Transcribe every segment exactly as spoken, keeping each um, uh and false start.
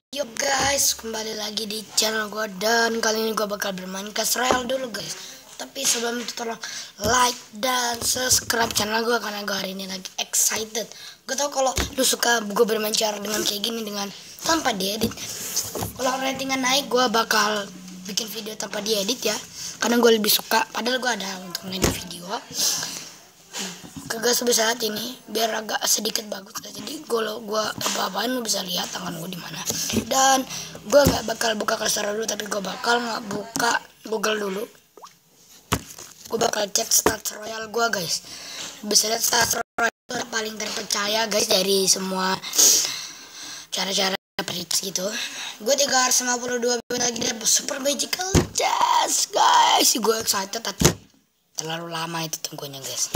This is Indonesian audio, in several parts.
Yo guys, kembali lagi di channel gue. Dan kali ini gue bakal bermain Clash Royale dulu guys. Tapi sebelum itu tolong like dan subscribe channel gue, karena gue hari ini lagi excited. Gue tau kalau lu suka gue bermain cara dengan kayak gini, dengan tanpa diedit. Kalau ratingan naik, gue bakal bikin video tanpa diedit ya, karena gue lebih suka. Padahal gue ada untuk ngedit video kagak sebesar saat ini, biar agak sedikit bagus. Jadi kalau gue apa-apaan lu bisa lihat tangan gue di mana. Dan gue nggak bakal buka Clash Royale dulu, tapi gue bakal nggak buka Google dulu. Gue bakal cek stats royal gue guys. Bisa lihat stats royal itu paling terpercaya guys dari semua cara-cara prediksi gitu. Gue tiga ratus lima puluh dua lagi dan super magical chest guys. Gue excited, tapi terlalu lama itu tunggunya guys.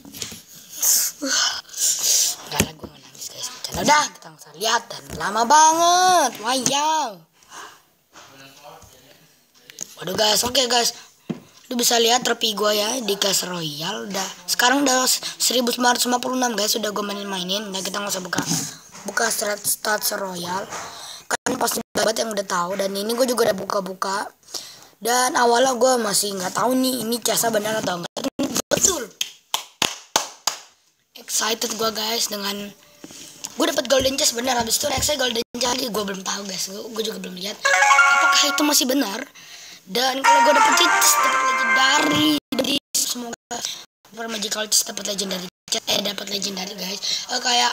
Enggak lah, gue nangis guys. Udah, kita nggak usah lihat, dan lama banget. Wayang. Waduh guys, oke okay, guys. Lu bisa lihat trofi gue ya di Clash Royale. Udah, sekarang udah seribu sembilan ratus lima puluh enam guys. Sudah gue mainin-mainin. Nah, kita nggak usah buka buka stats stats Royale. Kan pasti banget yang udah tahu. Dan ini gue juga udah buka-buka. Dan awalnya gue masih nggak tahu nih ini jasa benar atau enggak. Ini betul. Excited gue guys dengan gue dapat golden chest benar. Habis itu Rexnya golden chest, gue belum tahu guys. Gue juga belum lihat apakah itu masih benar. Dan kalau gue dapat chest dapat legendary, jadi semoga super magical chest dapat legendary chest eh dapat legendary guys. Oh, kayak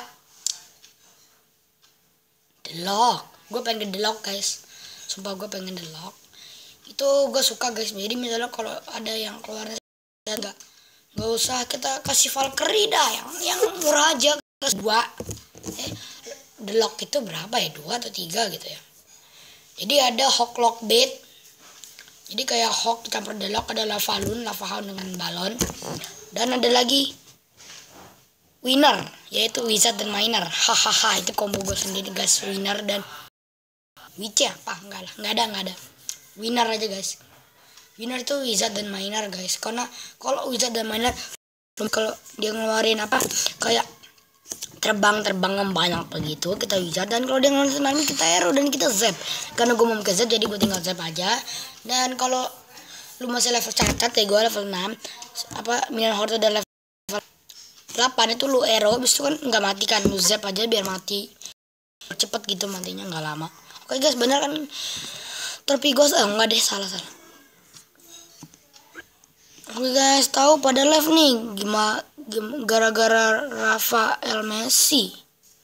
The Lock. Gue pengen The Lock guys. Sumpah gue pengen The Lock. Itu gue suka guys. Jadi misalnya kalau ada yang keluarnya enggak Gak usah kita kasih Valkyrie dah, yang yang murah aja, kelas dua. Eh, The Lock itu berapa ya? Dua atau tiga gitu ya. Jadi ada Hawk Lock Bait. Jadi kayak Hawk campur The Lock, ada Lava Loon, Lava Hound dengan balon. Dan ada lagi Winner, yaitu Wizard dan Miner. Hahaha, itu combo gue sendiri guys. Winner dan Witch apa? Enggak lah, enggak ada, enggak ada. Winner aja guys. Winner itu Wizard dan Miner guys. Karena kalau Wizard dan Miner, kalau dia ngeluarin apa kayak terbang-terbang yang banyak begitu, kita Wizard. Dan kalau dia ngeluarin tsunami, kita Arrow dan kita Zap. Karena gue mau ke Zap, jadi gue tinggal Zap aja. Dan kalau lu masih level cacat ya, gue level enam. Apa Minion Horde udah level delapan, itu lu Arrow. Habis itu kan nggak mati kan, lu Zap aja biar mati cepet gitu, matinya nggak lama. Oke guys, bener kan trofi ghost? Eh enggak deh, salah-salah. Oke guys, tahu pada live nih gimana gara-gara Rafael Messi.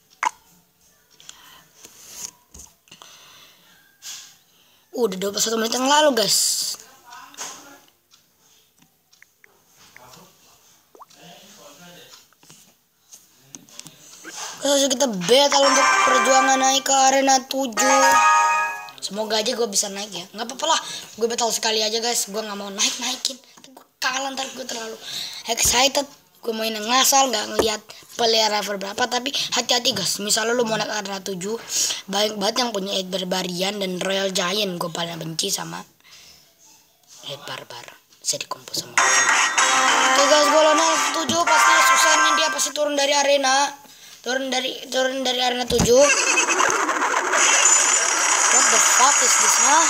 Udah dua puluh satu menit yang lalu guys. Terus kita battle untuk perjuangan naik ke arena tujuh. Semoga aja gue bisa naik ya. Nggak apa-apa lah, gue battle sekali aja guys. Gue nggak mau naik-naikin. Kalah ntar gue terlalu excited. Gue main ngasal, nggak ngeliat player level berapa. Tapi hati-hati guys, misalnya lu mau naik arena tujuh, banyak banget yang punya Ed Barbarian dan Royal Giant. Gue paling benci sama Ed Barbar, bisa dikumpul sama oke okay guys, gue lo naik tujuh pasti susah nih. Dia pasti turun dari arena, turun dari turun dari arena tujuh. What the fuck is this, huh?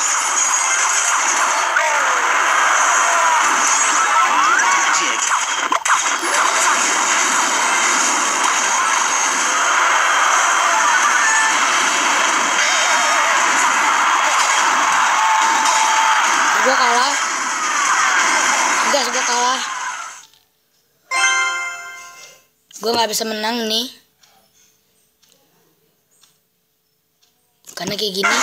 Gue kalah guys, gue kalah. Gue gak bisa menang nih karena kayak gini.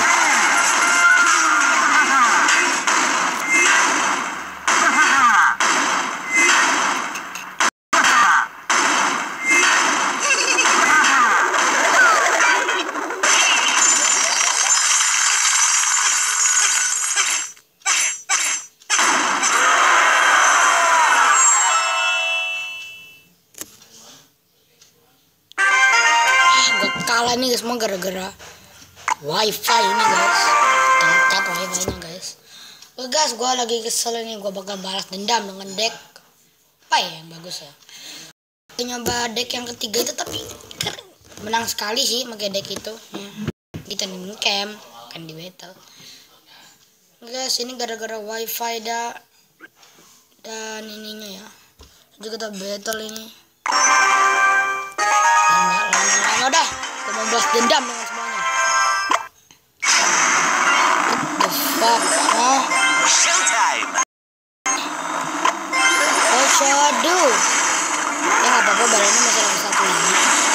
Kalah nih guys, semua gara-gara wifi ini guys. Cacat wifi nya guys. Oke guys, gue lagi kesel nih. Gue bakal balas dendam dengan deck apa ya yang bagus ya. Nyoba deck yang ketiga itu, tapi menang sekali sih pakai deck itu ya. kita di camp kan di battle. Guys, ini gara-gara wifi dah dan ininya ya. Jadi kita battle ini. Dan nggak lama-lama dah, kita mau balas dendam dengan semuanya. What the fuck, huh? Showtime. Oh shadow. Ya nggak apa-apa, badannya masih ada satu ini.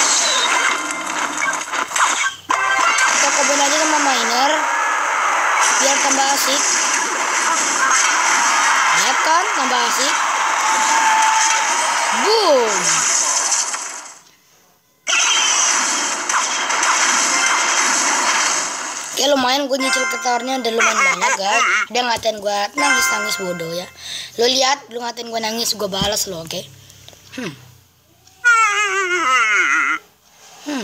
Kita cobain aja sama miner biar tambah asik. Lihat kan, tambah asik. Boom. Oke, lumayan gue nyicil ketornya udah lumayan banyak guys. Dia ngatain gue nangis-nangis bodoh ya. Lo lihat, lo ngatain gue nangis, gue balas lo, oke? Okay? Hmm. Hmm.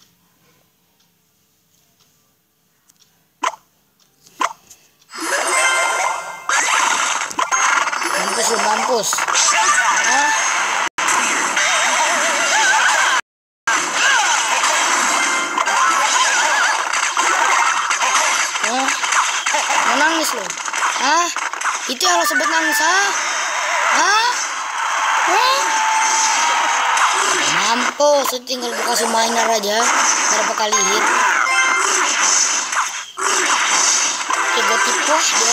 Mampus lo, mampus. Hah? Hah? Mau nangis lo? Hah? Itu yang lo sebut nangis, hah? Hah? Hah? Mampus, itu tinggal gue kasih miner aja berapa kali hit. Oke, gue tipu dia.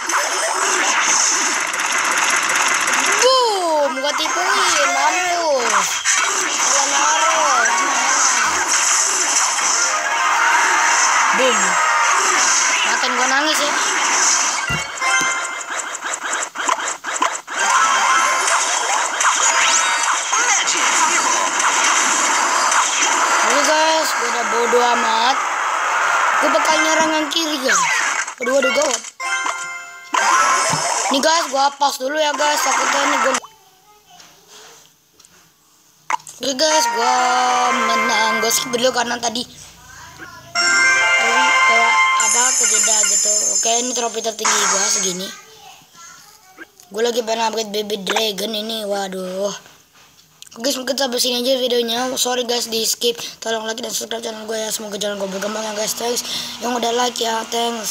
Boom, gue tipuin, mampus. Salah naruh. Boom. Makan gue nangis ya. Oke guys, gue udah bodo amat. Gue bakal nyerang yang kiri guys. Waduh, waduh, gawat. Nih guys, gue hapus dulu ya guys. Takutnya nih gue. Oke guys, gue menang. Gue skip dulu karena tadi kayak apa kejeda gitu. Oke, ini trofi tertinggi gue segini. Gue lagi pengen upgrade baby dragon ini. Waduh. Oke guys, mungkin sampai sini aja videonya. Sorry guys di skip. Tolong like dan subscribe channel gue ya. Semoga channel gue berkembang ya guys. Thanks yang udah like ya. Thanks.